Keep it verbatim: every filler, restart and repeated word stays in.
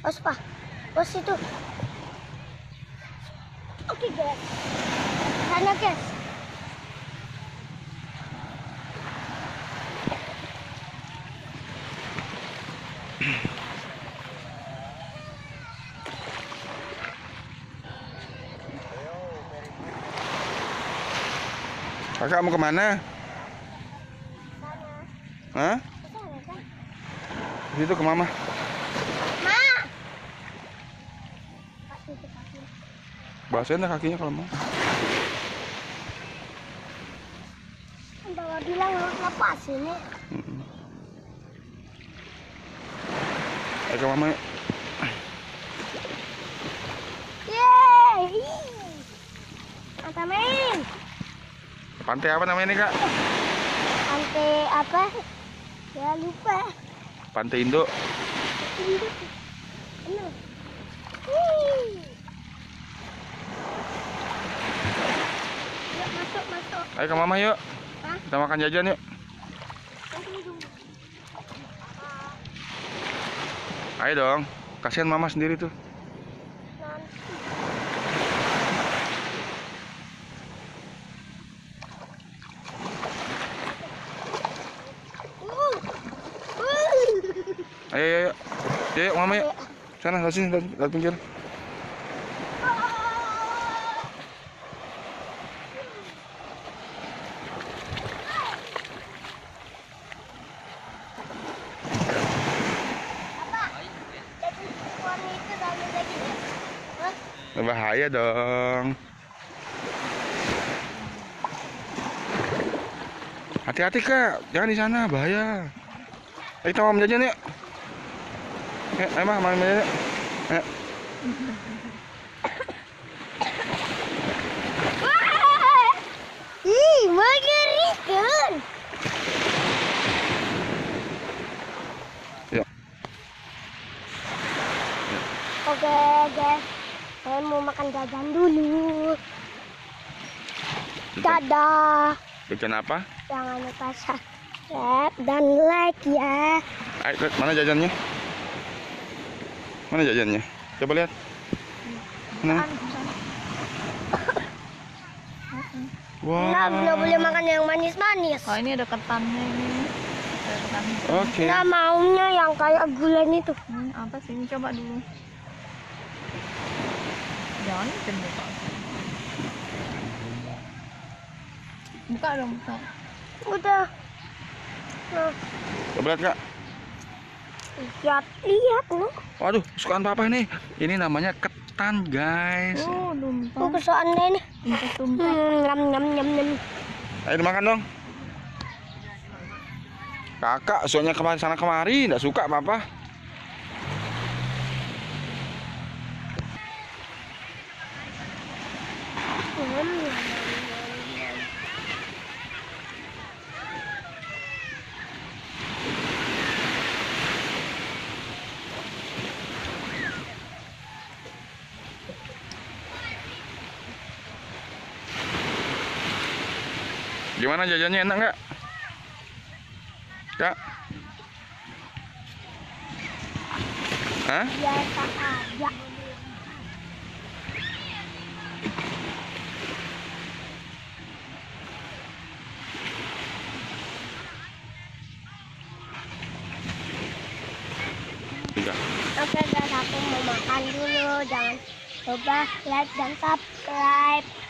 Pos pak, pos itu. Oke guys, sana guys. Kakak mau kemana? Hah? Situ ke mama. Ma. Basahin dah kakinya kalau mau. Bawa bilang lepas ini. Hmm. Ayo ke mama. Yeay. Mantap main. Pantai apa namanya nih kak? Pantai apa? Ya lupa. Pantai Indo. Indo. Wih. Yuk masuk masuk. Ayo ke mama yuk. Hah? Kita makan jajan yuk. Ayo dong. Kasihan mama sendiri tuh. Ayo, ayo, ayo. Ayo, yuk, mama yuk. Sana, lewat sini, lewat pinggir. Bahaya dong. Hati-hati kak, jangan di sana, bahaya. Ayo kita mau jajan yuk. Ayo, ayo mah, main jajan yuk. Ayo. Ih, mengerikan. Yuk. Oke guys, saya mau makan jajan dulu. Dadah. Jajan apa? Jangan lupa subscribe dan like ya. Ayo, mana jajannya? Mana jajannya? Coba lihat. Mana? Wow. Nah, nggak boleh makan yang manis-manis. Oh, ini ada ketannya ini. Ada ketan. Oke. Nah, maunya yang kayak gulai itu. Hmm, apa sih ini, coba dulu. Jangan cenderung buka. Buka dong, buka. Udah. Nah, Coba lihat kak. lihat, lihat loh. Waduh, kesukaan papa nih. Ini namanya ketan guys. Oh, Oh, numpang. kesukaannya ini. Tumpah-tumpah. Hmm, nyam nyam nyam nyam. Ayo dimakan dong. Kakak soalnya kemari sana kemari, nggak suka papa. Hmm. Gimana jajannya, enak nggak? Kak? Hah? Biasa aja. Tiga. Oke guys, aku mau makan dulu. Jangan lupa like dan subscribe.